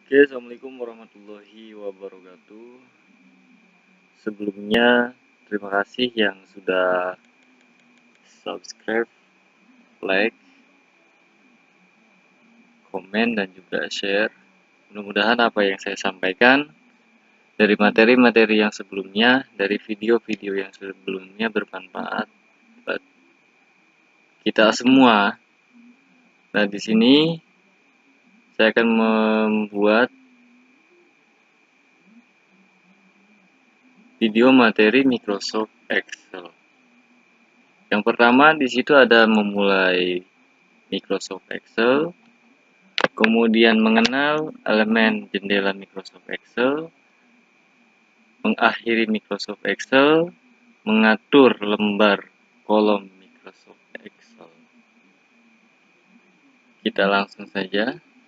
Oke, assalamualaikum warahmatullahi wabarakatuh. Sebelumnya, terima kasih yang sudah subscribe, like, komen, dan juga share. Mudah-mudahan apa yang saya sampaikan dari materi-materi yang sebelumnya, dari video-video yang sebelumnya bermanfaat buat kita semua. Nah, di sini saya akan membuat video materi Microsoft Excel. Yang pertama di situ ada memulai Microsoft Excel, kemudian mengenal elemen jendela Microsoft Excel, mengakhiri Microsoft Excel, mengatur lembar kolom Microsoft Excel. Kita langsung saja.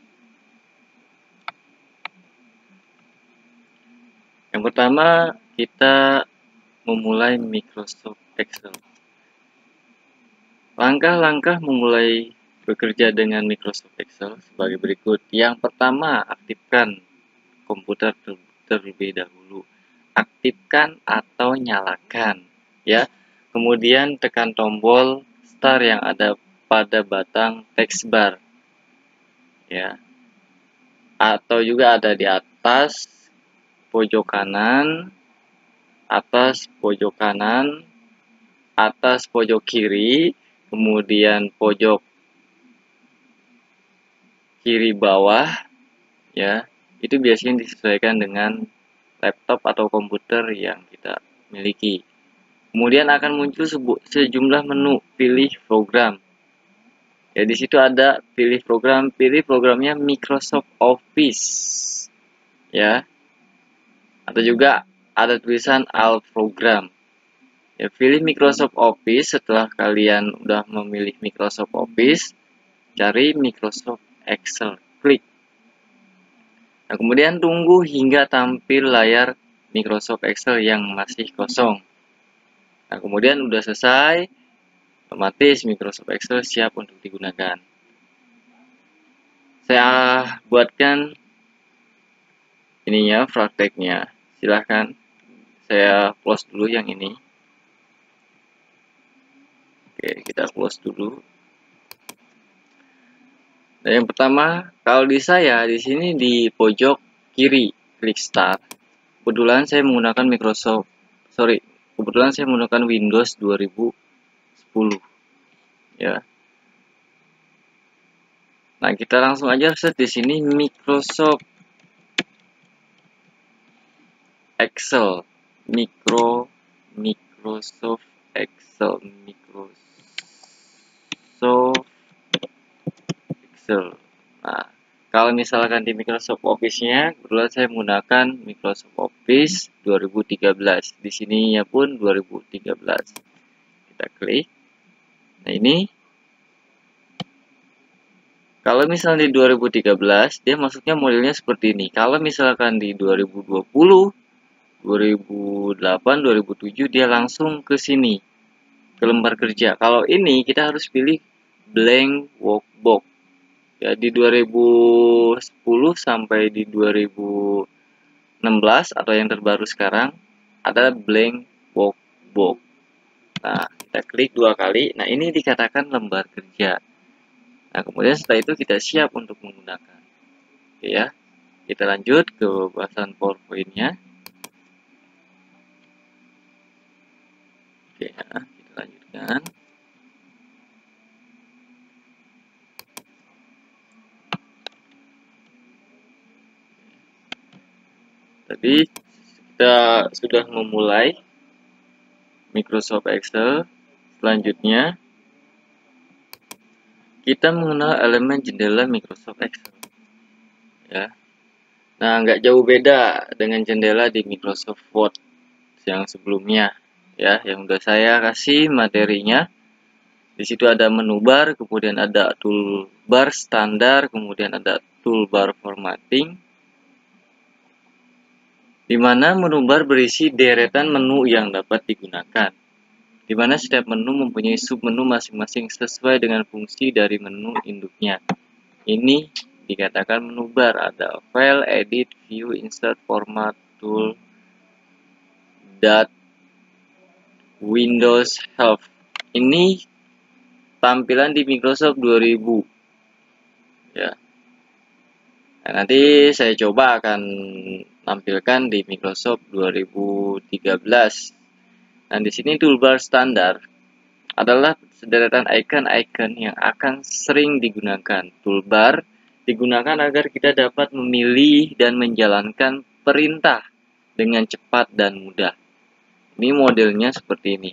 Yang pertama, kita memulai Microsoft Excel. Langkah-langkah memulai bekerja dengan Microsoft Excel sebagai berikut. Yang pertama, aktifkan komputer terlebih dahulu. Aktifkan atau nyalakan, ya. Kemudian tekan tombol start yang ada pada batang text bar, ya. Atau juga ada di atas pojok kanan, atas pojok kanan, atas pojok kiri, kemudian pojok kiri bawah, ya. Itu biasanya disesuaikan dengan laptop atau komputer yang kita miliki. Kemudian akan muncul sejumlah menu pilih program. Ya, di situ ada pilih programnya Microsoft Office. Ya. Atau juga ada tulisan All Program. Ya, pilih Microsoft Office. Setelah kalian udah memilih Microsoft Office, cari Microsoft Excel, klik. Nah, kemudian tunggu hingga tampil layar Microsoft Excel yang masih kosong. Nah, kemudian udah selesai, otomatis Microsoft Excel siap untuk digunakan. Saya buatkan ininya, prakteknya. Silahkan saya close dulu yang ini. Oke, kita close dulu. Nah, yang pertama, kalau di saya di sini di pojok kiri, klik start. Kebetulan saya menggunakan kebetulan saya menggunakan Windows 2010. Ya. Nah, kita langsung aja search di sini Microsoft Excel, Microsoft Excel. Nah, kalau misalkan di Microsoft Office-nya, kebetulan saya menggunakan Microsoft Office 2013. Di sininya pun 2013. Kita klik. Nah, ini kalau misalnya di 2013, dia masuknya modelnya seperti ini. Kalau misalkan di 2020, 2008, 2007, dia langsung ke sini, ke lembar kerja. Kalau ini, kita harus pilih blank workbook. Ya, di 2010 sampai di 2016, atau yang terbaru sekarang, ada blank workbook. Nah, kita klik 2 kali. Nah, ini dikatakan lembar kerja. Nah, kemudian setelah itu kita siap untuk menggunakan. Oke ya, kita lanjut ke bahasan PowerPoint-nya. Oke ya, kita lanjutkan. Tadi kita sudah memulai Microsoft Excel. Selanjutnya, kita mengenal elemen jendela Microsoft Excel. Ya. Nah, nggak jauh beda dengan jendela di Microsoft Word yang sebelumnya, ya, yang udah saya kasih materinya. Di situ ada menu bar, kemudian ada toolbar standar, kemudian ada toolbar formatting, di mana menu bar berisi deretan menu yang dapat digunakan, di mana setiap menu mempunyai submenu masing-masing sesuai dengan fungsi dari menu induknya. Ini dikatakan menubar. Ada file, edit, view, insert, format, tool, dat, Windows Help. Ini tampilan di Microsoft 2000 ya. Nah, nanti saya coba akan tampilkan di Microsoft 2013. Nah, di sini toolbar standar adalah sederetan icon-icon yang akan sering digunakan. Toolbar digunakan agar kita dapat memilih dan menjalankan perintah dengan cepat dan mudah. Ini modelnya seperti ini.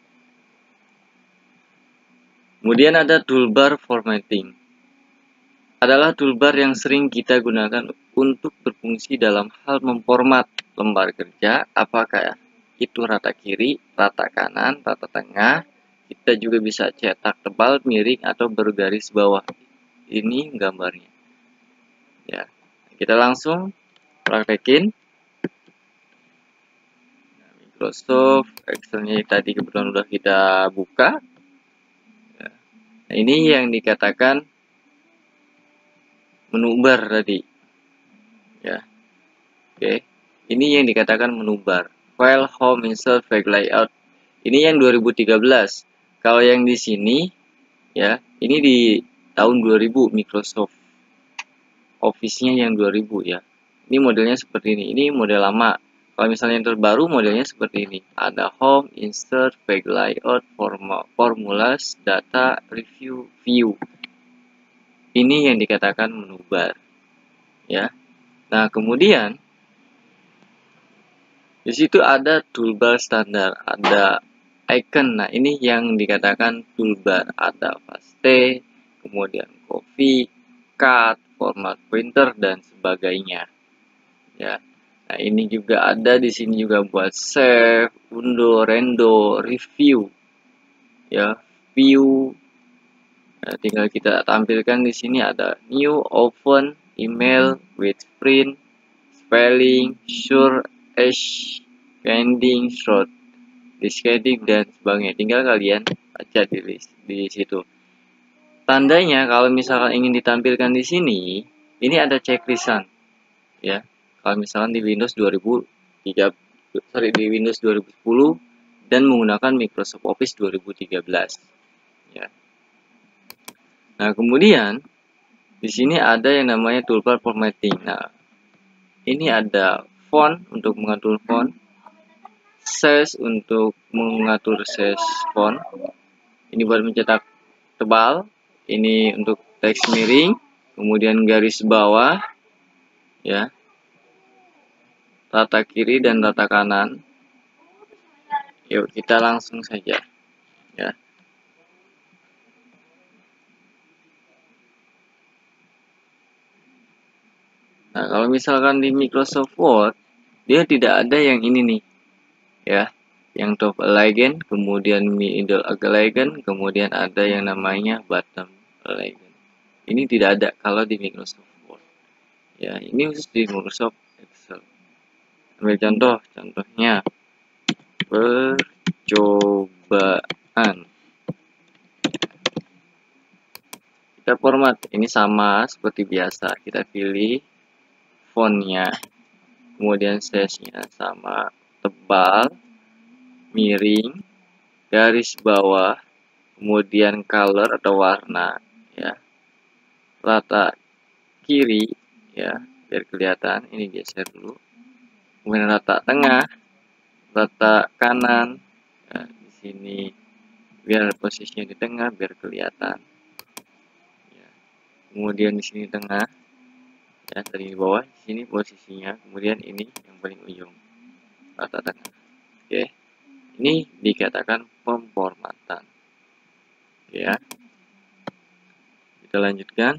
Kemudian ada toolbar formatting. Adalah toolbar yang sering kita gunakan untuk berfungsi dalam hal memformat lembar kerja, apakah itu rata kiri, rata kanan, rata tengah. Kita juga bisa cetak tebal, miring, atau bergaris bawah. Ini gambarnya. Ya, kita langsung praktekin. Microsoft Excel-nya tadi kebetulan udah kita buka. Ya. Nah, ini yang dikatakan menu bar tadi. Ya. Oke. Ini yang dikatakan menu bar. File, home, insert, back layout. Ini yang 2013. Kalau yang di sini ya, ini di tahun 2000 Microsoft Office-nya yang 2000 ya. Ini modelnya seperti ini. Ini model lama. Kalau misalnya yang terbaru modelnya seperti ini. Ada home, insert, back layout, formulas, data, review, view. Ini yang dikatakan menu bar. Ya. Nah, kemudian di situ ada toolbar standar, ada icon. Nah, ini yang dikatakan toolbar. Ada paste, kemudian copy, cut, format printer, dan sebagainya. Ya. Nah, ini juga ada di sini juga buat save, undo, rendo, review. Ya, view. Nah, tinggal kita tampilkan di sini ada new, open, email, with print, spelling, sure, pending, short, discarding, dan sebagainya. Tinggal kalian baca di situ. Tandanya kalau misalkan ingin ditampilkan di sini, ini ada checklistan. Ya, kalau misalkan di Windows 2003, di Windows 2010 dan menggunakan Microsoft Office 2013. Ya. Nah, kemudian di sini ada yang namanya toolbar formatting. Nah, ini ada font untuk mengatur font, size untuk mengatur size font. Ini buat mencetak tebal, ini untuk teks miring, kemudian garis bawah, ya, rata kiri dan rata kanan. Yuk kita langsung saja, ya. Nah, kalau misalkan di Microsoft Word, dia tidak ada yang ini nih, ya, yang top align, kemudian middle align, kemudian ada yang namanya bottom align. Ini tidak ada kalau di Microsoft Word. Ya, ini khusus di Microsoft Excel. Ambil contohnya percobaan. Kita format, ini sama seperti biasa. Kita pilih fontnya, kemudian size-nya sama, tebal, miring, garis bawah, kemudian color atau warna, ya, rata kiri, ya, biar kelihatan. Ini geser dulu. Kemudian rata tengah, rata kanan, ya, di sini biar posisinya di tengah biar kelihatan. Ya. Kemudian di sini tengah, ya, tadi di bawah, di sini posisinya, kemudian ini yang paling ujung, rata tengah. Oke, ini dikatakan pemformatan. Oke, ya, kita lanjutkan.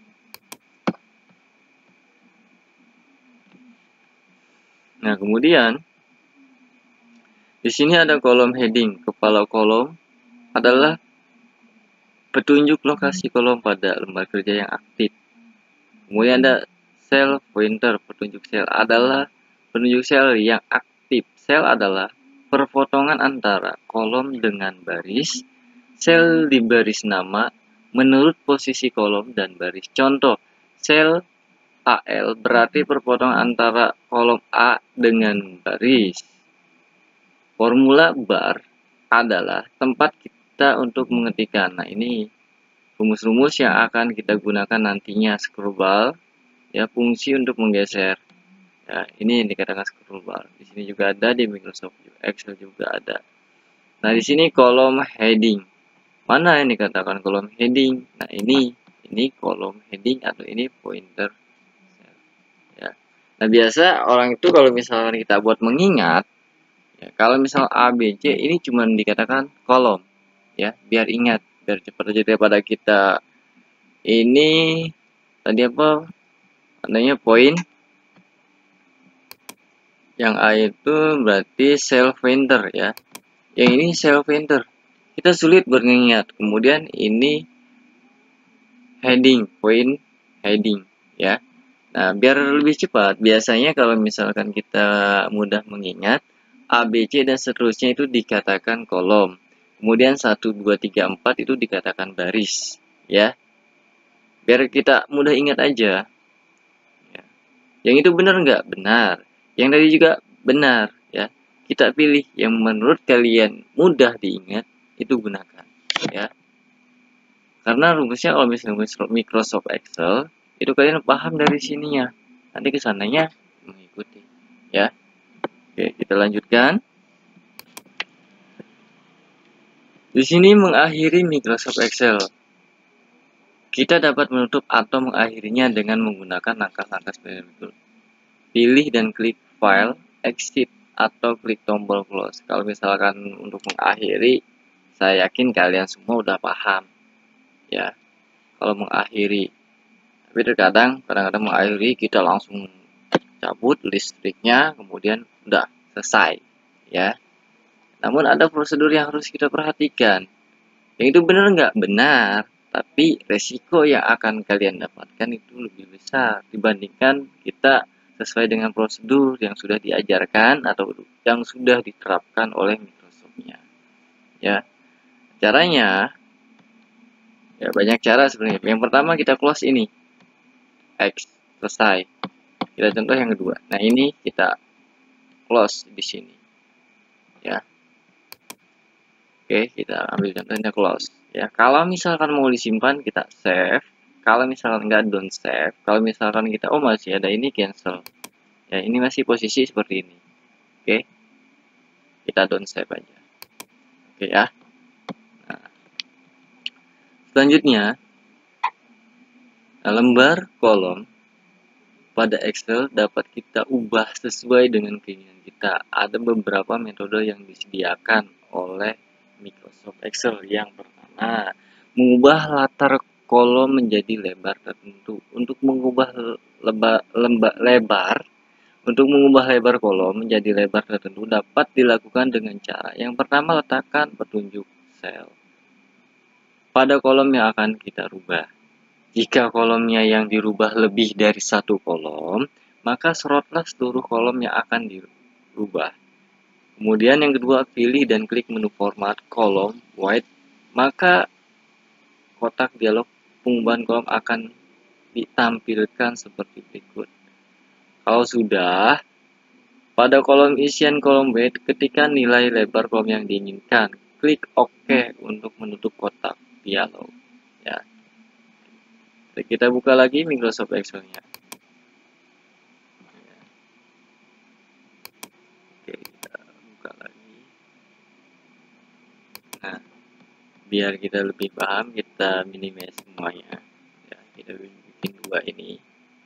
Nah, kemudian di sini ada kolom heading. Kepala kolom adalah petunjuk lokasi kolom pada lembar kerja yang aktif. Kemudian ada sel pointer. Petunjuk sel adalah penunjuk sel yang aktif. Sel adalah perpotongan antara kolom dengan baris. Sel di baris nama menurut posisi kolom dan baris. Contoh, sel AL berarti perpotong antara kolom A dengan baris. Formula bar adalah tempat kita untuk mengetikkan. Nah, ini rumus-rumus yang akan kita gunakan nantinya. Scroll bar, ya, fungsi untuk menggeser. Ya, ini yang dikatakan scroll bar. Di sini juga ada, di Microsoft Excel juga ada. Nah, di sini kolom heading. Mana yang dikatakan kolom heading? Nah, ini kolom heading atau ini pointer. Ya. Nah, biasa orang itu kalau misalkan kita buat mengingat, ya, kalau misal A, B, C ini cuma dikatakan kolom, ya, biar ingat, biar cepat aja daripada kita ini tadi apa adanya poin. Yang A itu berarti cell pointer, ya. Yang ini cell pointer. Kita sulit beringat. Kemudian ini heading, point heading, ya. Nah, biar lebih cepat, biasanya kalau misalkan kita mudah mengingat, A, B, C, dan seterusnya itu dikatakan kolom. Kemudian 1, 2, 3, 4 itu dikatakan baris, ya. Biar kita mudah ingat aja. Ya. Yang itu benar nggak? Benar. Yang tadi juga benar, ya. Kita pilih yang menurut kalian mudah diingat, itu gunakan, ya. Karena rumusnya kalau misalnya Microsoft Excel, itu kalian paham dari sininya. Nanti kesananya mengikuti, ya. Oke, kita lanjutkan. Di sini mengakhiri Microsoft Excel. Kita dapat menutup atau mengakhirinya dengan menggunakan langkah-langkah seperti berikut. Pilih dan klik file, exit, atau klik tombol close. Kalau misalkan untuk mengakhiri, saya yakin kalian semua udah paham, ya. Kalau mengakhiri, tapi terkadang kadang-kadang mengakhiri kita langsung cabut listriknya, kemudian udah selesai, ya. Namun ada prosedur yang harus kita perhatikan. Yang itu benar nggak? Benar, tapi resiko yang akan kalian dapatkan itu lebih besar dibandingkan kita sesuai dengan prosedur yang sudah diajarkan atau yang sudah diterapkan oleh Microsoft-nya. Ya, caranya ya banyak cara sebenarnya. Yang pertama kita close ini, X, selesai. Kita contoh yang kedua. Nah, ini kita close di sini. Ya. Oke, kita ambil contohnya close. Ya, kalau misalkan mau disimpan kita save. Kalau misalkan nggak, don't save. Kalau misalkan kita masih ada ini, cancel. Ya, ini masih posisi seperti ini. Oke, kita don't save aja. Oke ya. Nah, selanjutnya lembar kolom pada Excel dapat kita ubah sesuai dengan keinginan kita. Ada beberapa metode yang disediakan oleh Microsoft Excel. Yang pertama, mengubah latar kolom menjadi lebar tertentu. Untuk mengubah lebar kolom menjadi lebar tertentu dapat dilakukan dengan cara yang pertama, letakkan petunjuk sel pada kolom yang akan kita rubah. Jika kolomnya yang dirubah lebih dari satu kolom, maka sorotlah seluruh kolom yang akan dirubah. Kemudian yang kedua, pilih dan klik menu format kolom white, maka kotak dialog pengubahan kolom akan ditampilkan seperti berikut. Kalau sudah, pada kolom isian kolom white, ketikkan nilai lebar kolom yang diinginkan. Klik OK untuk menutup kotak dialog. Ya. Kita buka lagi Microsoft Excel-nya. Oke, kita buka lagi. Nah, biar kita lebih paham, kita minimize semuanya. Ya, kita bikin dua ini.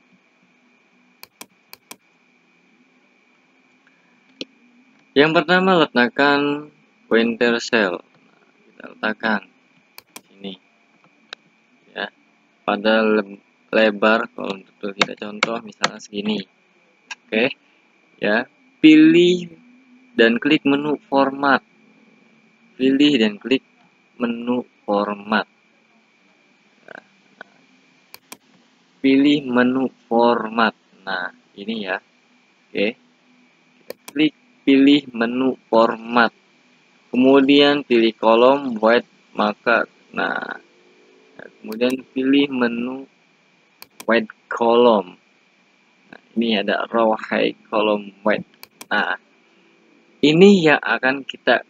Yang pertama, letakkan pointer cell. Nah, kita letakkan sini, ya, pada lebar. Kalau untuk kita contoh, misalnya segini. Oke, ya. Pilih dan klik menu format. Pilih dan klik menu format. Pilih menu format. Nah, ini ya. Oke. Kita klik pilih menu format. Kemudian pilih kolom white, maka kemudian pilih menu white column. Nah, ini ada row high column white. Nah, ini yang akan kita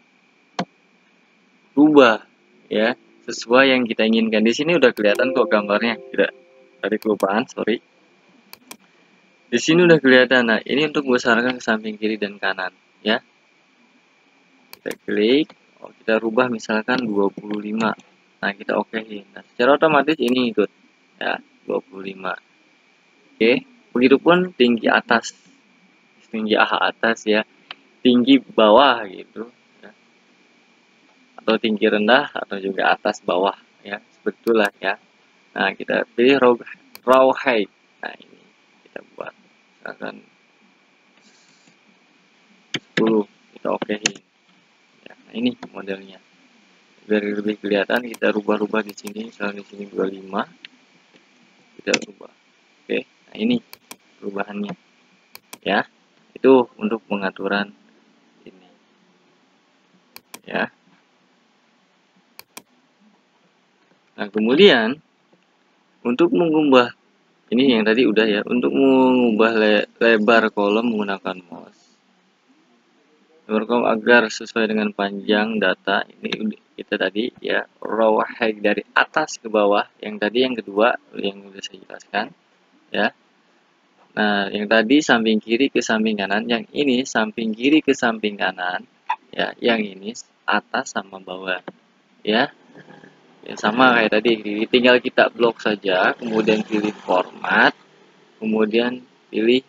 rubah ya, sesuai yang kita inginkan. Di sini udah kelihatan kok gambarnya. Tidak, tadi kelupaan, sorry. Di sini udah kelihatan. Nah, ini untuk besarkan ke samping kiri dan kanan ya. Kita klik, kita rubah misalkan 25. Nah, kita okein. Nah, secara otomatis ini ikut ya, 25. Oke, begitupun tinggi atas. Tinggi atas ya. Tinggi bawah gitu ya. Atau tinggi rendah atau juga atas bawah ya. Sebetulnya ya. Nah, kita pilih row height. Nah, ini kita buat misalkan 10, kita okein. Ya, nah ini modelnya. Biar lebih kelihatan, kita rubah-rubah di sini. Misalnya di sini 25, kita rubah. Oke, nah ini perubahannya. Ya, itu untuk pengaturan ini. Ya. Nah, kemudian untuk mengubah ini yang tadi udah ya, untuk mengubah lebar kolom menggunakan mouse. Lebar kolom agar sesuai dengan panjang data ini kita tadi ya, row height dari atas ke bawah. Yang tadi yang kedua yang udah saya jelaskan ya. Nah, yang tadi samping kiri ke samping kanan, yang ini samping kiri ke samping kanan ya, yang ini atas sama bawah ya. Ya, sama kayak tadi, tinggal kita blok saja, kemudian pilih format, kemudian pilih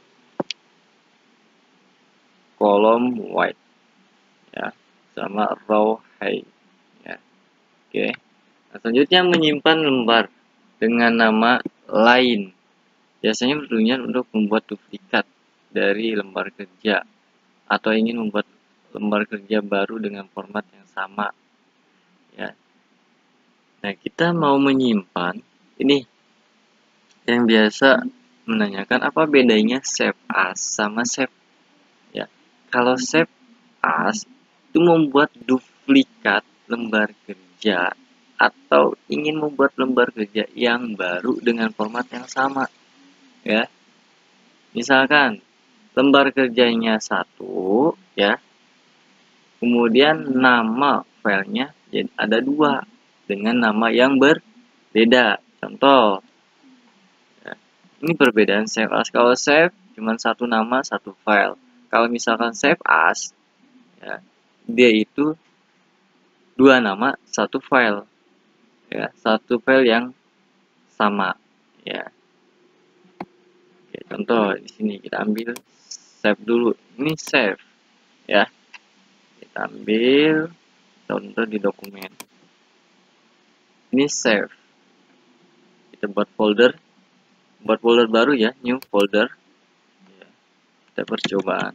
kolom white ya, sama row height ya. Oke. Nah, selanjutnya menyimpan lembar dengan nama lain. Biasanya bertujuan untuk membuat duplikat dari lembar kerja atau ingin membuat lembar kerja baru dengan format yang sama ya. Nah, kita mau menyimpan ini yang biasa menanyakan apa bedanya save as sama save ya. Kalau save as itu membuat duplikat lembar kerja atau ingin membuat lembar kerja yang baru dengan format yang sama ya. Misalkan lembar kerjanya 1 ya, kemudian nama filenya jadi ada 2 dengan nama yang berbeda. Contoh ya, ini perbedaan save as. Kalau save cuma satu nama satu file. Kalau misalkan save as ya, dia itu 2 nama satu file ya, satu file yang sama ya. Oke, contoh di sini kita ambil save dulu. Ini save ya. Kita ambil contoh di dokumen. Ini save. Kita buat folder baru ya, new folder ya. Kita percobaan,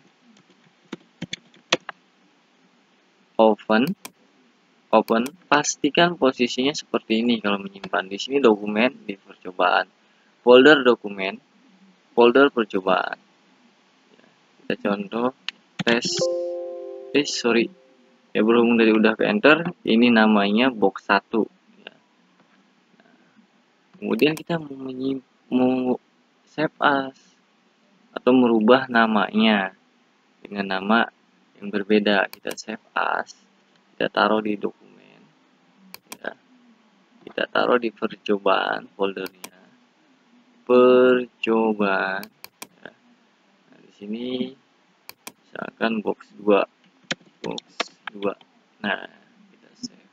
open, pastikan posisinya seperti ini kalau menyimpan. Di sini dokumen, di percobaan, folder dokumen, folder percobaan ya. Kita contoh tes sorry ya, berhubung dari udah ke enter, ini namanya box 1 ya. Kemudian kita mau save as atau merubah namanya dengan nama yang berbeda. Kita save as, kita taruh di dokumen ya, kita taruh di percobaan, foldernya percobaan ya. Nah, di sini misalkan box 2. Nah, kita save.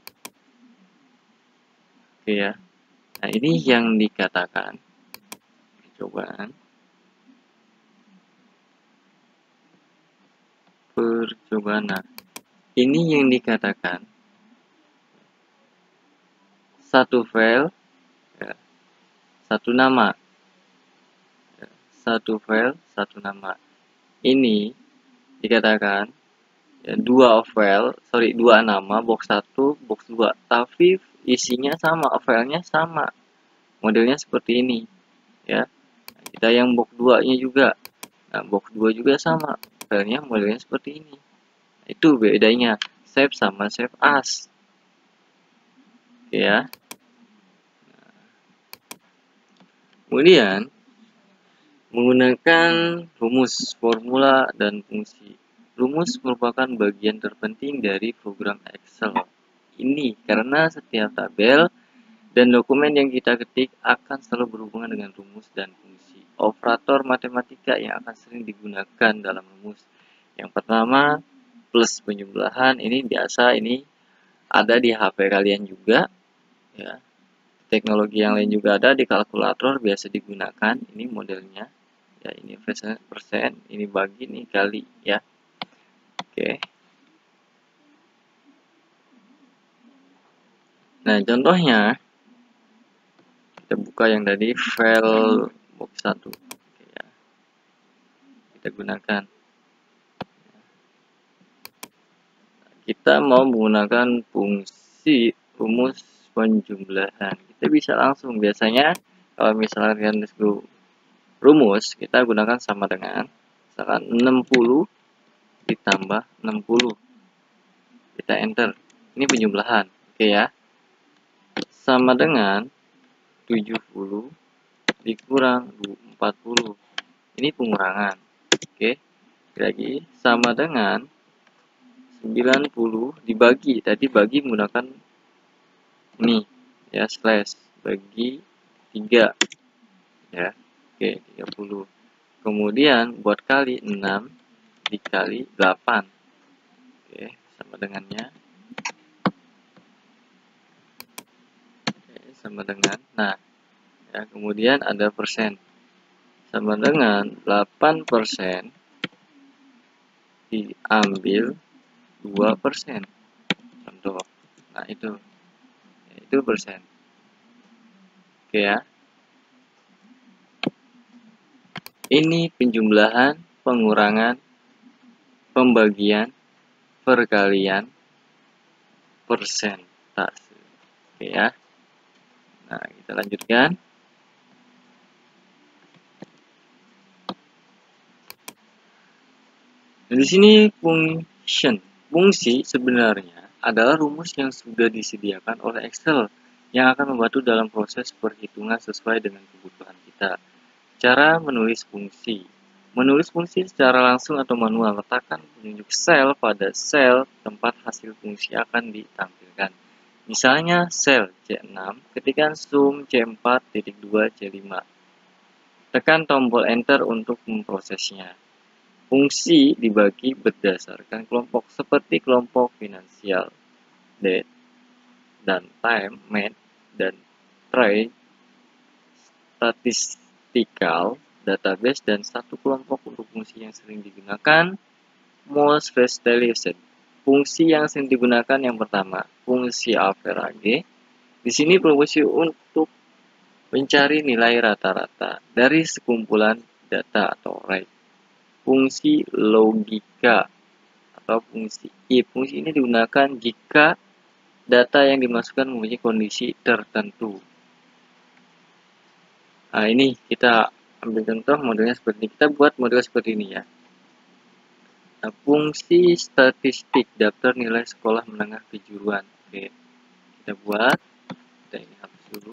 Oke ya. Nah, ini yang dikatakan percobaan Nah, ini yang dikatakan satu file ya, satu nama ya, satu file satu nama. Ini dikatakan ya, dua nama, box 1 box 2, tapi isinya sama, filenya sama, modelnya seperti ini ya. Nah, kita yang box 2 nya juga, nah box 2 juga sama, filenya modelnya seperti ini. Itu bedanya save sama save as ya. Kemudian menggunakan rumus, formula, dan fungsi. Rumus merupakan bagian terpenting dari program Excel. Ini karena setiap tabel dan dokumen yang kita ketik akan selalu berhubungan dengan rumus dan fungsi. Operator matematika yang akan sering digunakan dalam rumus. Yang pertama, plus penjumlahan. Ini biasa, ini ada di HP kalian juga. Ya. Teknologi yang lain juga ada di kalkulator, biasa digunakan. Ini modelnya. Ya, ini persen, ini bagi, ini kali. Ya. Oke. Nah, contohnya, kita buka yang tadi, file box 1. Oke, ya. Kita gunakan. Kita mau menggunakan fungsi rumus penjumlahan. Kita bisa langsung, biasanya kalau misalkan rumus, kita gunakan sama dengan misalkan 60 ditambah 60. Kita enter. Ini penjumlahan. Oke ya. Sama dengan 70 dikurang 40. Ini pengurangan. Oke. Lagi sama dengan 90 dibagi. Tadi bagi menggunakan ini ya, slash bagi 3 ya. Oke, 30. Kemudian buat kali 6 dikali 8. Oke, sama dengannya. Oke, sama dengan. Nah, ya, kemudian ada persen. Sama dengan 8% diambil 2%. Contoh. Nah, itu persen. Oke ya. Ini penjumlahan, pengurangan, pembagian, perkalian, persentase. Oke ya. Nah, kita lanjutkan. Nah, di sini fungsi sebenarnya adalah rumus yang sudah disediakan oleh Excel yang akan membantu dalam proses perhitungan sesuai dengan kebutuhan kita. Cara menulis fungsi. Menulis fungsi secara langsung atau manual, letakkan penunjuk sel pada sel tempat hasil fungsi akan ditampilkan. Misalnya sel C6, ketikkan sum C4.2 C5. Tekan tombol enter untuk memprosesnya. Fungsi dibagi berdasarkan kelompok seperti kelompok finansial, date, dan time, math, dan trade, statistikal, database, dan satu kelompok untuk fungsi yang sering digunakan, most frequently used. Fungsi yang sering digunakan yang pertama, fungsi average. Di sini fungsi untuk mencari nilai rata-rata dari sekumpulan data atau array. Fungsi logika atau fungsi if. Fungsi ini digunakan jika data yang dimasukkan mempunyai kondisi tertentu. Nah, ini kita ambil contoh modelnya seperti ini. Kita buat model seperti ini ya. Nah, fungsi statistik daftar nilai sekolah menengah kejuruan. Oke, kita buat. Kita ini hapus dulu.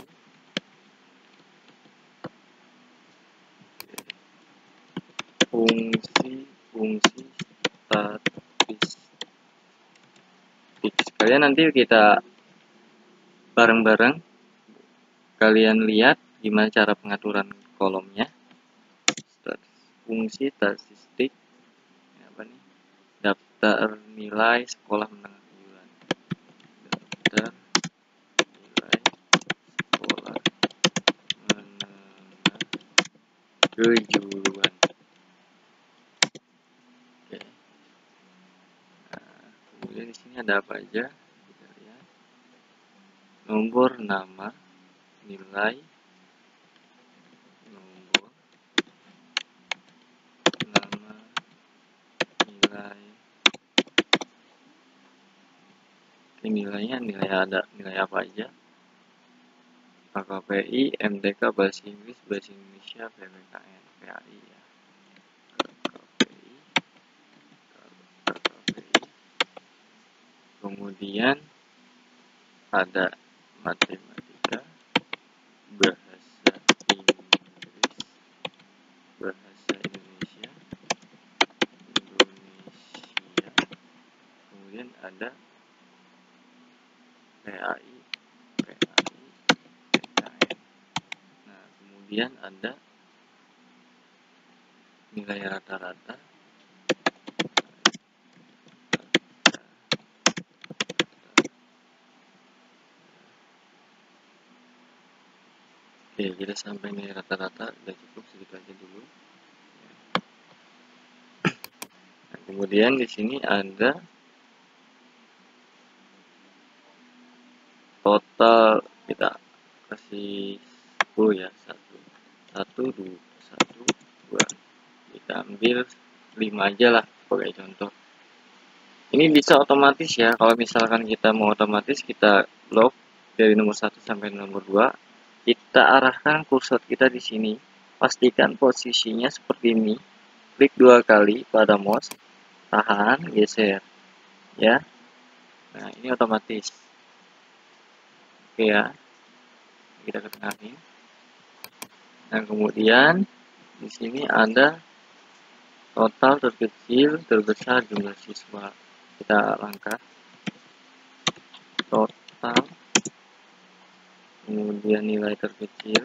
Fungsi statistik. Sekalian nanti kita bareng-bareng kalian lihat gimana cara pengaturan kolomnya. Fungsi statistik apa nih? Daftar nilai sekolah menengah kejuruan. Daftar nilai sekolah menengah kejuruan. Oke. Nah, kemudian di sini ada apa aja? Kita lihat. Nomor, nama, nilai, nomor, nama, nilai. Ini nilainya ada nilai apa aja? KKPI, MTK, Bahasa Inggris, Bahasa Indonesia, PPKN, PAI ya. KKPI. Kemudian ada matematika, bahasa Inggris, ada PAI, PKN. Nah, kemudian ada nilai rata-rata, oke, kita sampai nilai rata-rata, udah cukup segitu aja dulu. Nah, kemudian di sini ada total, kita kasih 10 ya, 1, 2, kita ambil 5 aja lah sebagai contoh. Ini bisa otomatis ya, kalau misalkan kita mau otomatis, kita blok dari nomor 1 sampai nomor 2, kita arahkan kursor kita di sini, pastikan posisinya seperti ini, klik 2 kali pada mouse, tahan, geser ya. Nah, ini otomatis. Oke ya, kita ke tengah ini. Nah, kemudian di sini ada total terkecil terbesar jumlah siswa. Kita angkat total, kemudian nilai terkecil,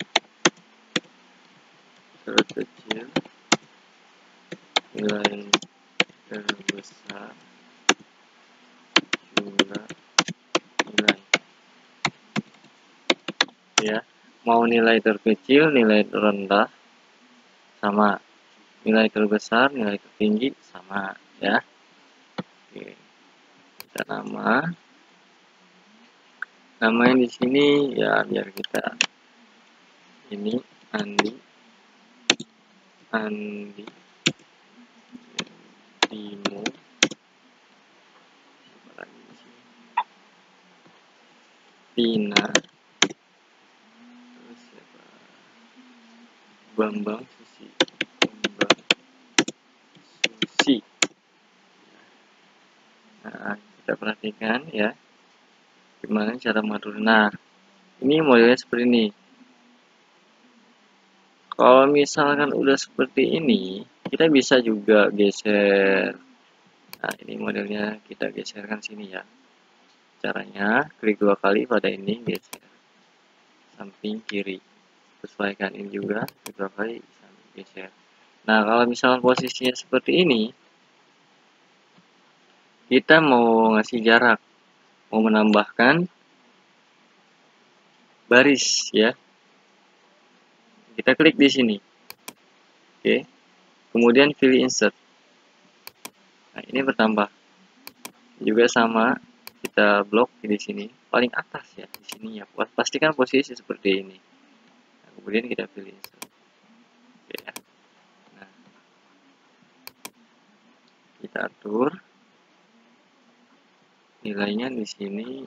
nilai terbesar, jumlah nilai. Ya, mau nilai terkecil, nilai terendah sama, nilai terbesar, nilai tertinggi sama ya. Oke, kita namanya di sini ya, biar kita ini Andi Timo, Tina, terus siapa, Bambang Susi. Nah, kita perhatikan ya gimana cara mengatur. Nah, ini modelnya seperti ini. Kalau misalkan udah seperti ini, kita bisa juga geser. Nah, ini modelnya, kita geserkan sini ya. Caranya, klik 2 kali pada ini, geser samping kiri. Sesuaikan ini juga, klik 2 kali, geser. Nah, kalau misalkan posisinya seperti ini, kita mau ngasih jarak, mau menambahkan baris ya. Kita klik di sini. Oke. Kemudian pilih insert. Nah, ini bertambah. Juga sama, kita blok di sini, paling atas ya, di sini ya. Pastikan posisi seperti ini. Nah, kemudian kita pilih insert. Oke ya. Nah, kita atur nilainya di sini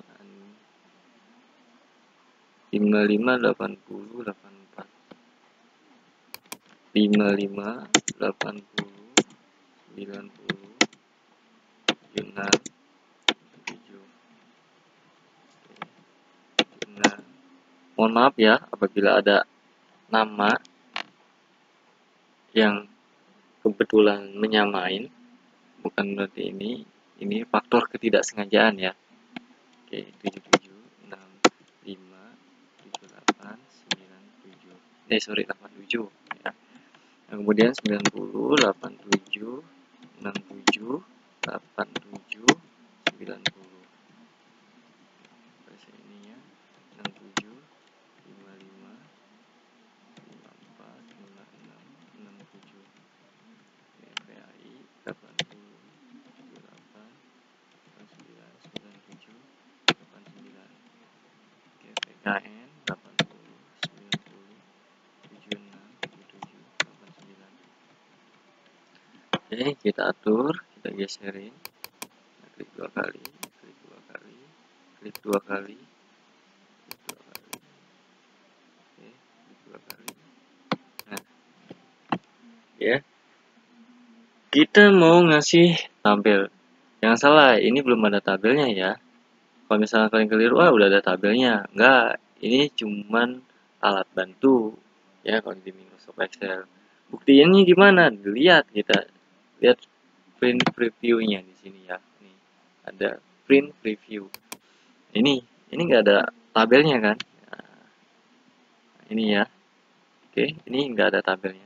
55, 80, 84. 55, 80, 90, 76, 7. Nah, mohon maaf ya apabila ada nama yang kebetulan menyamain, bukan berarti ini faktor ketidaksengajaan ya. Oke, 77, 65, 78, 97. Sorry, 87 ya. Nah, kemudian 90, 87, 67, 87, 90. Bahasa ini ya, 67, 55, 54, 56, 67. PAI 80, 78, 89, 97, 89. PKN 80, 90, 76, 77, 89. Oke, kita atur, kita geserin. Nah, klik 2 kali, klik 2 kali, klik 2 kali, klik 2 kali. Oke, klik 2 kali. Nah, ya. Kita mau ngasih tabel. Yang salah, ini belum ada tabelnya ya. Kalau misalnya kalian keliru, udah ada tabelnya. Enggak, ini cuman alat bantu ya kalau di Microsoft Excel. Buktinya gimana? Lihat, kita lihat print previewnya di sini ya. Nih, ada print preview. Ini nggak ada tabelnya kan? Nah, ini ya. Oke, ini nggak ada tabelnya.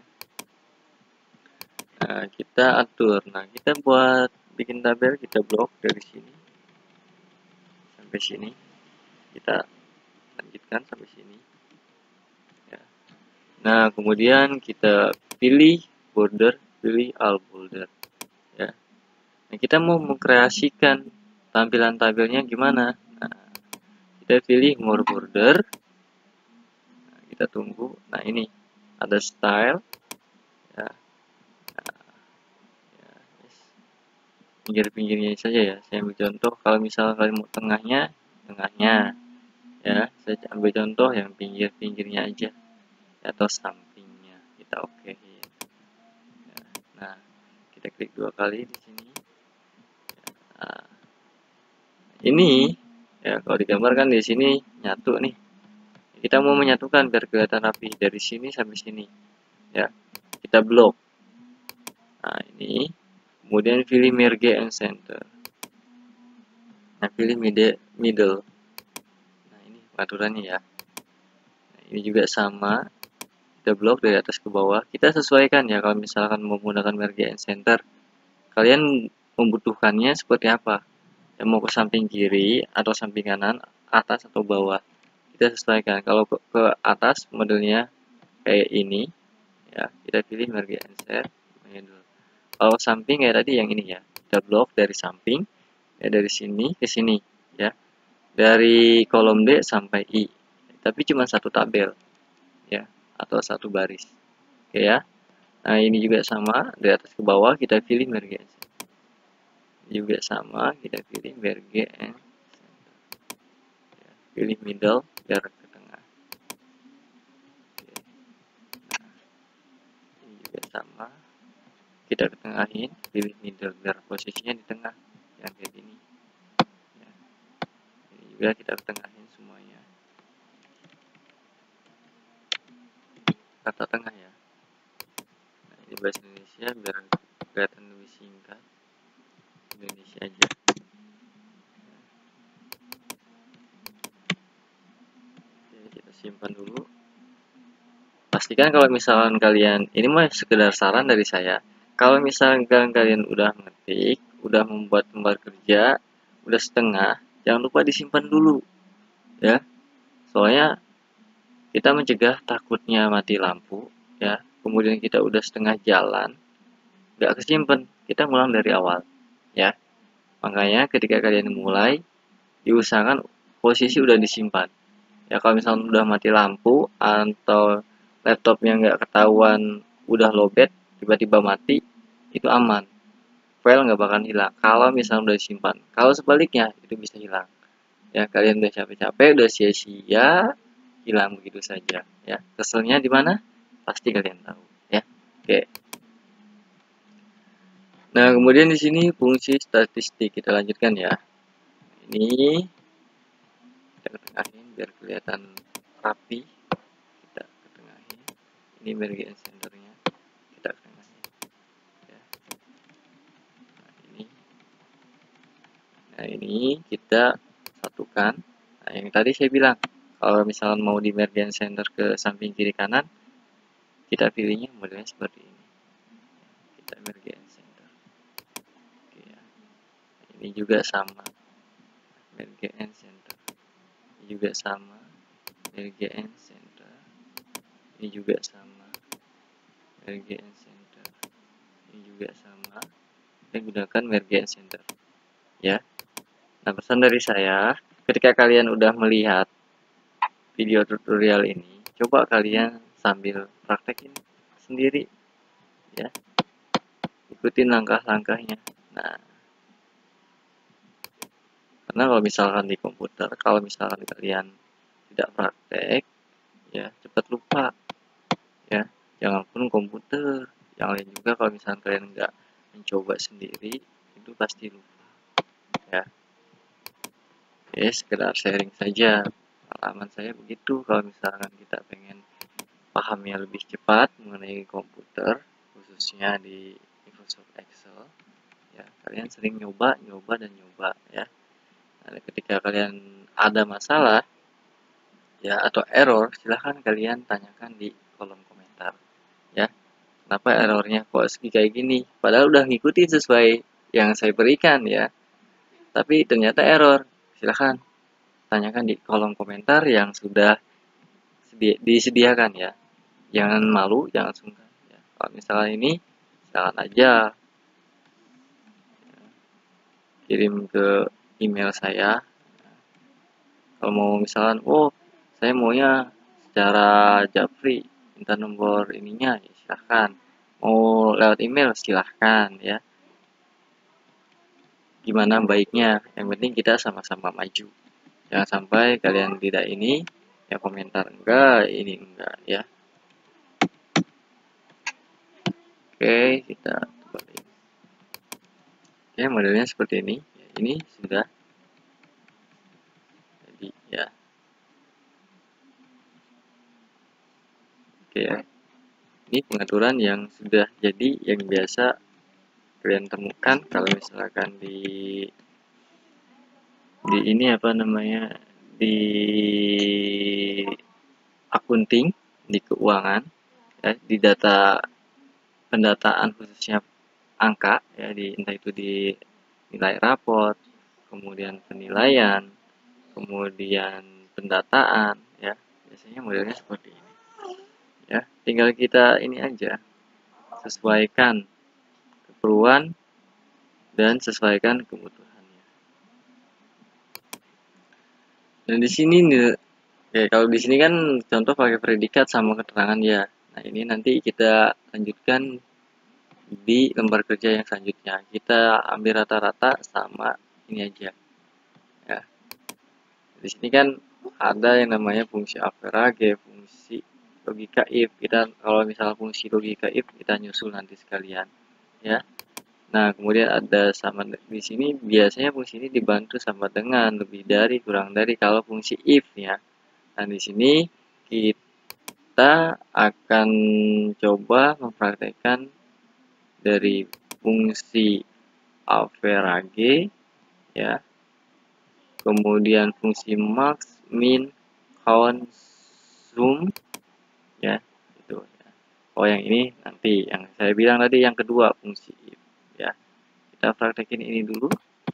Nah, kita atur. Nah, kita buat bikin tabel, kita blok dari sini sampai sini. Kita lanjutkan sampai sini. Ya. Nah, kemudian kita pilih border, pilih all border. Ya. Nah, kita mau mengkreasikan tampilan tabelnya gimana? Nah, kita pilih more border. Nah, kita tunggu. Nah, ini ada style. Ya. Nah, ya, yes. Pinggir-pinggirnya saja ya. Saya ambil contoh. Kalau misalnya kalian mau tengahnya, ya. Saya ambil contoh yang pinggir-pinggirnya aja, atau sampingnya. Kita oke. Ya. Nah, kita klik 2 kali di sini. Nah, ini ya kalau digambarkan di sini nyatu nih. Kita mau menyatukan biar kelihatan rapi dari sini sampai sini. Ya, kita blok. Nah, ini kemudian pilih merge and center. Nah, pilih middle. Nah, ini pengaturannya ya. Nah, ini juga sama. Kita blok dari atas ke bawah. Kita sesuaikan ya kalau misalkan menggunakan merge and center. Kalian membutuhkannya seperti apa? Yang mau ke samping kiri atau samping kanan, atas atau bawah. Kita sesuaikan. Kalau ke atas modelnya kayak ini, ya kita pilih merge and set. Kalau samping kayak tadi yang ini ya, kita blok dari samping, ya dari sini ke sini, ya dari kolom D sampai I. Tapi cuma satu tabel, ya atau satu baris. Oke ya. Nah ini juga sama, dari atas ke bawah kita pilih merge and set. Juga sama, kita pilih merge and pilih middle biar ke tengah. Oke. Nah, ini juga sama, kita ketengahin, pilih middle biar posisinya di tengah, yang kayak gini. Ya. Ini juga kita ketengahin semuanya, kata tengah ya. Nah, ini bahasa Indonesia biar kelihatan lebih singkat, Indonesia aja. Oke, kita simpan dulu. Pastikan kalau misalkan kalian, ini mah sekedar saran dari saya, kalau misalkan kalian udah ngetik, udah membuat lembar kerja, udah setengah, jangan lupa disimpan dulu, ya. Soalnya kita mencegah takutnya mati lampu, ya. Kemudian kita udah setengah jalan, nggak kesimpan, kita ngulang dari awal, ya. Makanya ketika kalian mulai, diusahakan posisi udah disimpan. Ya kalau misalnya udah mati lampu atau laptopnya nggak ketahuan udah lowbat tiba-tiba mati, itu aman, file nggak bakal hilang kalau misalnya udah disimpan. Kalau sebaliknya itu bisa hilang, ya kalian udah capek-capek, udah sia-sia, hilang begitu saja, ya keselnya di mana pasti kalian tahu, ya. Oke, nah kemudian di sini fungsi statistik kita lanjutkan ya. Ini kita ketengahin biar kelihatan rapi, kita ketengahin. Ini bagian senternya, kita ketengahin ya. Nah ini kita satukan. Nah yang tadi saya bilang, kalau misalnya mau di bagian center ke samping kiri kanan, kita pilihnya modelnya seperti ini, kita bagian center. Oke ya. Ini juga sama, bagian center. Ini juga sama, bagian center. Ini juga sama, bagian center. Ini juga sama, kita gunakan bagian center ya. Nah, pesan dari saya, ketika kalian udah melihat video tutorial ini, coba kalian sambil praktekin sendiri, ya. Ikutin langkah-langkahnya. Nah, karena kalau misalkan di komputer, kalau misalkan kalian tidak praktek, ya cepat lupa, ya. Jangan pun komputer, yang lain juga kalau misalkan kalian nggak mencoba sendiri, itu pasti lupa, ya. Oke, sekedar sharing saja. Pengalaman saya begitu, kalau misalkan kita pengen pahamnya lebih cepat mengenai komputer, khususnya di Microsoft Excel, ya. Kalian sering nyoba dan nyoba ya. Nah, ketika kalian ada masalah ya atau error, silahkan kalian tanyakan di kolom komentar ya. Kenapa errornya kok kayak gini? Padahal udah ngikutin sesuai yang saya berikan ya. Tapi ternyata error. Silahkan tanyakan di kolom komentar yang sudah disediakan ya. Jangan malu, jangan sungkan ya. Kalau misalnya ini, silakan aja kirim ke email saya. Kalau mau misalkan, oh saya maunya secara japri, minta nomor ininya, ya silahkan. Mau lewat email, silahkan ya. Gimana baiknya, yang penting kita sama-sama maju. Jangan sampai kalian tidak ini, ya komentar enggak, ini enggak ya. Oke, kita balik. Oke, modelnya seperti ini. Ini sudah jadi ya. Oke ya. Ini pengaturan yang sudah jadi, yang biasa kalian temukan kalau misalkan di ini apa namanya, di akunting, di keuangan ya, di data pendataan khususnya angka ya, di entah itu di nilai raport, kemudian penilaian, kemudian pendataan ya, biasanya modelnya seperti ini ya. Tinggal kita ini aja, sesuaikan keperluan dan sesuaikan kebutuhannya. Dan di sini nih, kalau di sini kan contoh pakai predikat sama keterangan ya. Nah, ini nanti kita lanjutkan di lembar kerja yang selanjutnya. Kita ambil rata-rata sama ini aja. Ya. Di sini kan ada yang namanya fungsi average, fungsi logika if. Kita kalau misalnya fungsi logika if kita nyusul nanti sekalian, ya. Nah, kemudian ada sama di sini biasanya fungsi ini dibantu sama dengan, lebih dari, kurang dari kalau fungsi if ya. Nah, di sini kita akan coba mempraktekkan dari fungsi average ya. Kemudian fungsi max, min, count, zoom ya. Itu ya. Oh, yang ini nanti yang saya bilang tadi yang kedua fungsi if ya. Kita praktekin ini dulu.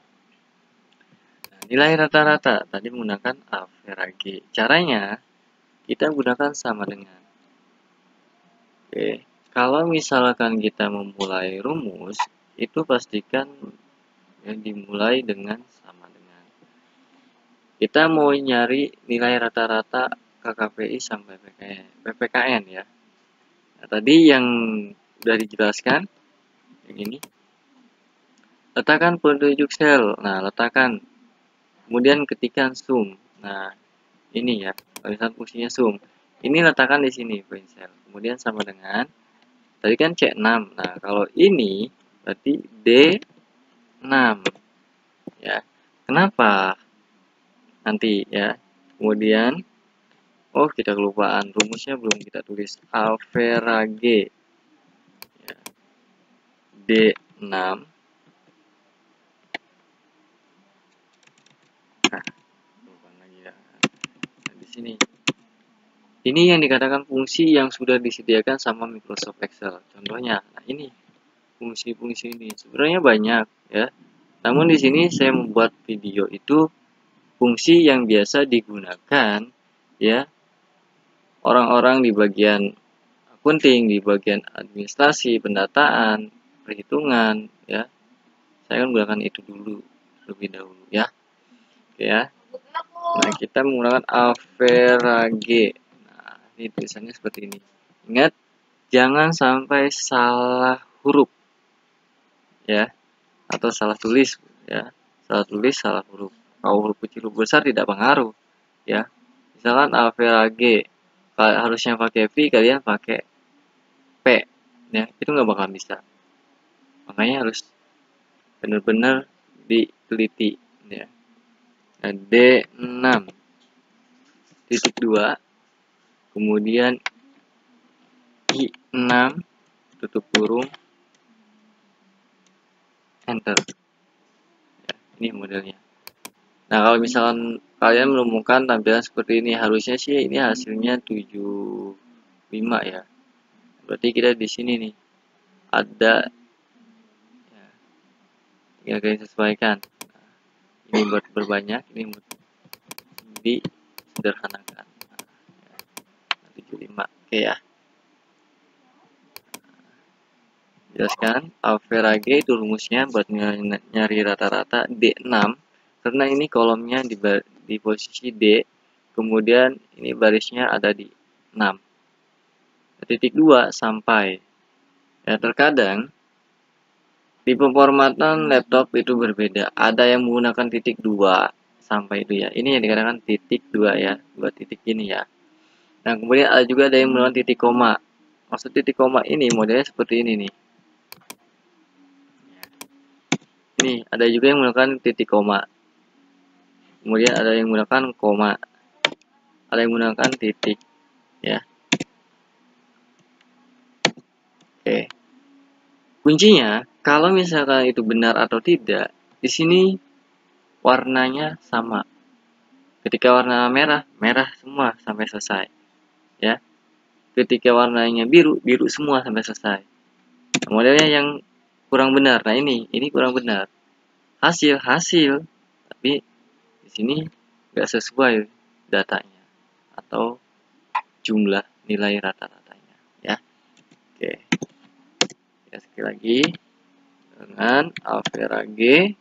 Nah, nilai rata-rata tadi menggunakan average. Caranya kita gunakan sama dengan. Oke, kalau misalkan kita memulai rumus, itu pastikan yang dimulai dengan sama dengan. Kita mau nyari nilai rata-rata KKPI sampai PPKN ya. Nah, tadi yang sudah dijelaskan, yang ini. Letakkan petunjuk sel. Nah, letakkan. Kemudian ketikkan sum. Nah, ini ya. Misalnya fungsinya sum. Ini letakkan di sini point sel. Kemudian sama dengan tadi kan C6. Nah, kalau ini berarti D6 ya. Kenapa? Nanti ya. Kemudian oh, kita kelupaan rumusnya belum kita tulis. Average ya. D6. Nah, kelupaan lagi ya. Nah, di sini. Ini yang dikatakan fungsi yang sudah disediakan sama Microsoft Excel. Contohnya, nah ini fungsi-fungsi ini sebenarnya banyak ya. Namun di sini saya membuat video itu fungsi yang biasa digunakan ya orang-orang di bagian akunting, di bagian administrasi, pendataan, perhitungan ya. Saya akan menggunakan itu dulu lebih dahulu ya. Oke ya. Nah, kita menggunakan average. Nah, ini tulisannya seperti ini. Ingat, jangan sampai salah huruf ya, atau salah tulis ya. Salah tulis, salah huruf. Kalau huruf kecil, huruf besar tidak pengaruh ya. Misalkan average harusnya pakai V, kalian pakai P ya, itu nggak bakal bisa. Makanya harus benar-benar diteliti ya. Nah, D6.2 kemudian I6 tutup kurung enter. Ya, ini modelnya. Nah, kalau misalkan kalian menemukan tampilan seperti ini, harusnya sih ini hasilnya 75 ya. Berarti kita di sini nih ada ya, tinggal kalian sesuaikan. Nah, ini buat berbanyak, ini buat disederhanakan. Nah, ya, 75. Oke ya. Jelaskan average itu rumusnya buat nyari rata-rata D6 karena ini kolomnya di posisi D, kemudian ini barisnya ada di 6. Titik 2 sampai. Ya, terkadang di pemformatan laptop itu berbeda. Ada yang menggunakan titik 2 sampai itu ya. Ini yang dikatakan titik 2 ya, 2 titik ini ya. Nah, kemudian ada juga ada yang menggunakan titik koma. Maksud titik koma ini modelnya seperti ini nih. Ini ada juga yang menggunakan titik koma. Kemudian ada yang menggunakan koma. Ada yang menggunakan titik ya. Oke. Kuncinya kalau misalkan itu benar atau tidak, di sini warnanya sama. Ketika warna merah, merah semua sampai selesai. Ya. Ketika warnanya biru, biru semua sampai selesai. Nah, modelnya yang kurang benar. Nah, ini kurang benar. Hasil, tapi di sini nggak sesuai datanya atau jumlah nilai rata-ratanya ya. Oke, ya sekali lagi dengan average,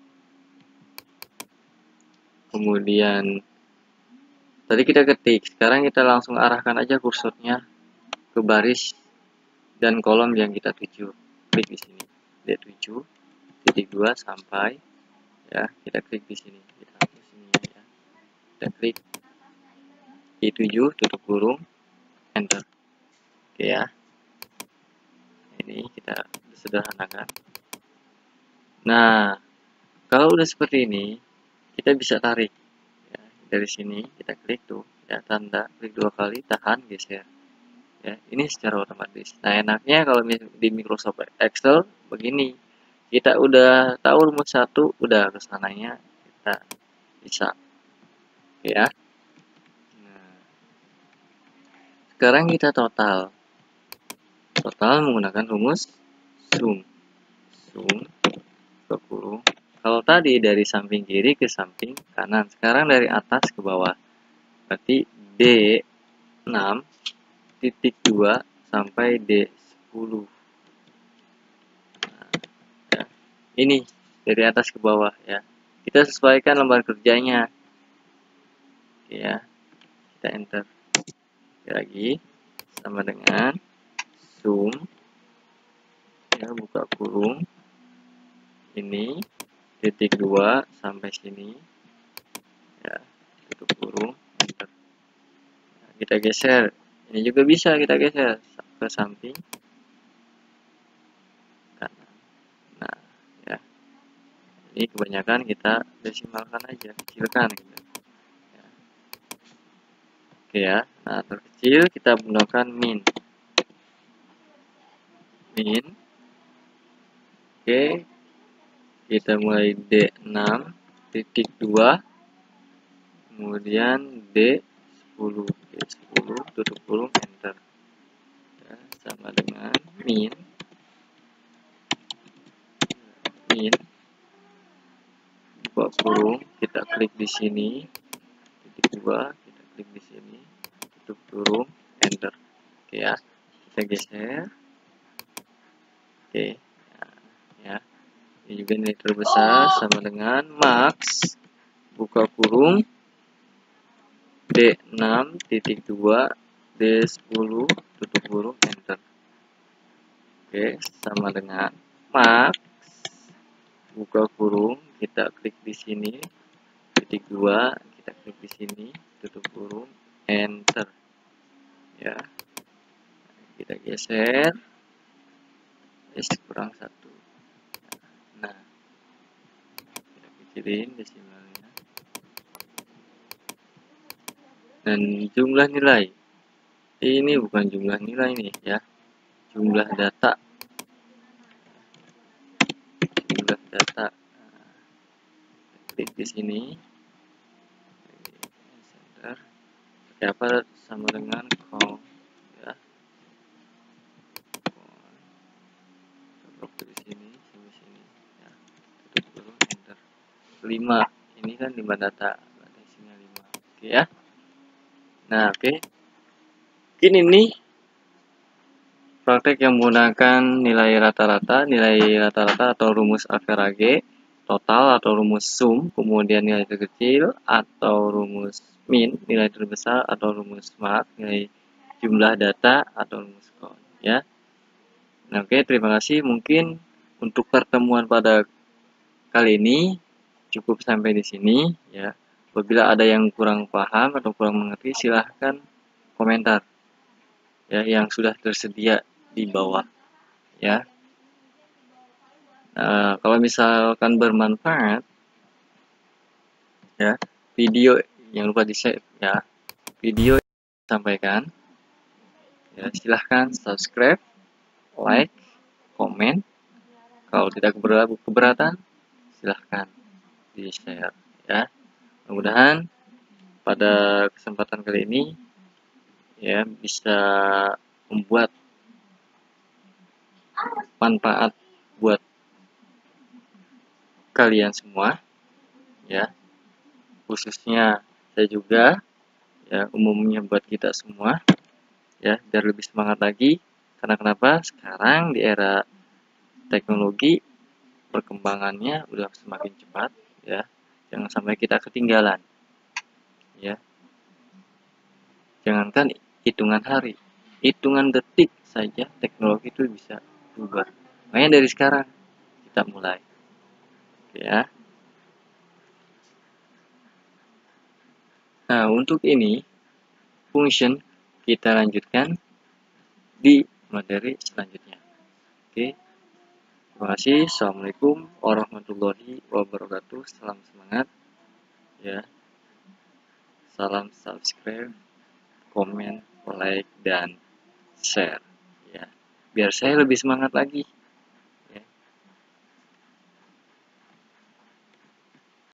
kemudian tadi kita ketik, sekarang kita langsung arahkan aja kursornya ke baris dan kolom yang kita tuju. Klik di sini D7 titik 2 sampai ya, kita klik di sini, kita hapus ini ya, kita klik I7 tutup kurung enter. Oke ya, ini kita sederhanakan. Nah, kalau udah seperti ini kita bisa tarik ya, dari sini kita klik tuh ya, tanda klik 2 kali, tahan, geser ya, ini secara otomatis. Nah, enaknya kalau di Microsoft Excel begini, kita udah tahu rumus 1, udah kesananya kita bisa ya. Nah, sekarang kita total menggunakan rumus sum ke kurung. Kalau tadi dari samping kiri ke samping kanan, sekarang dari atas ke bawah. Berarti D6 titik 2 sampai D10. Nah, ya. Ini dari atas ke bawah ya. Kita sesuaikan lembar kerjanya. Oke ya. Kita enter. Sekali lagi sama dengan sum ya, buka kurung. Ini titik 2 sampai sini. Ya, tutup kurung, enter. Nah, kita geser. Ini juga bisa kita geser ke samping kanan. Nah, ya. Ini kebanyakan kita desimalkan aja, kecilkan gitu. Ya. Oke ya. Nah, terkecil kita menggunakan min. Oke. Kita mulai D6 titik 2, kemudian D10 tutup kurung enter ya, sama dengan min buka kurung, kita klik di sini titik 2, kita klik di sini tutup kurung enter. Oke ya, kita geser. Oke ya, ini juga nilai terbesar sama dengan max buka kurung D6 titik 2 D10 tutup kurung enter. Oke, sama dengan max buka kurung, kita klik di sini titik 2, kita klik di sini tutup kurung enter ya. Kita geser kurang 1. Nah, kita kecilin desimalnya dan jumlah nilai ini bukan jumlah nilai nih ya, jumlah data data. Klik di sini, center, pakai apa, sama dengan call ya. Waktu di sini sampai sini ya, tutup dulu, enter. 5 ini kan 5 data, isinya 5. Oke ya. Nah, oke. Ini praktek yang menggunakan nilai rata-rata atau rumus average, total atau rumus sum, kemudian nilai terkecil atau rumus min, nilai terbesar atau rumus max, nilai jumlah data atau rumus count ya. Nah, oke, terima kasih. Mungkin untuk pertemuan pada kali ini cukup sampai di sini ya. Apabila ada yang kurang paham atau kurang mengerti, silahkan komentar ya yang sudah tersedia di bawah ya. Nah, kalau misalkan bermanfaat ya, video yang lupa di save ya, video yang disampaikan ya, silahkan subscribe, like, komen. Kalau tidak keberatan, silahkan di share ya. Mudah-mudahan pada kesempatan kali ini ya bisa membuat manfaat buat kalian semua ya, khususnya saya juga ya, umumnya buat kita semua ya, biar lebih semangat lagi. Karena kenapa? Sekarang di era teknologi perkembangannya udah semakin cepat ya, jangan sampai kita ketinggalan ya. Jangankan hitungan hari, hitungan detik saja teknologi itu bisa berubah. Makanya dari sekarang kita mulai ya. Nah, untuk ini function kita lanjutkan di materi selanjutnya. Oke, terima kasih. Assalamualaikum warahmatullahi wabarakatuh. Salam semangat ya. Salam subscribe, komen, like, dan share ya. Biar saya lebih semangat lagi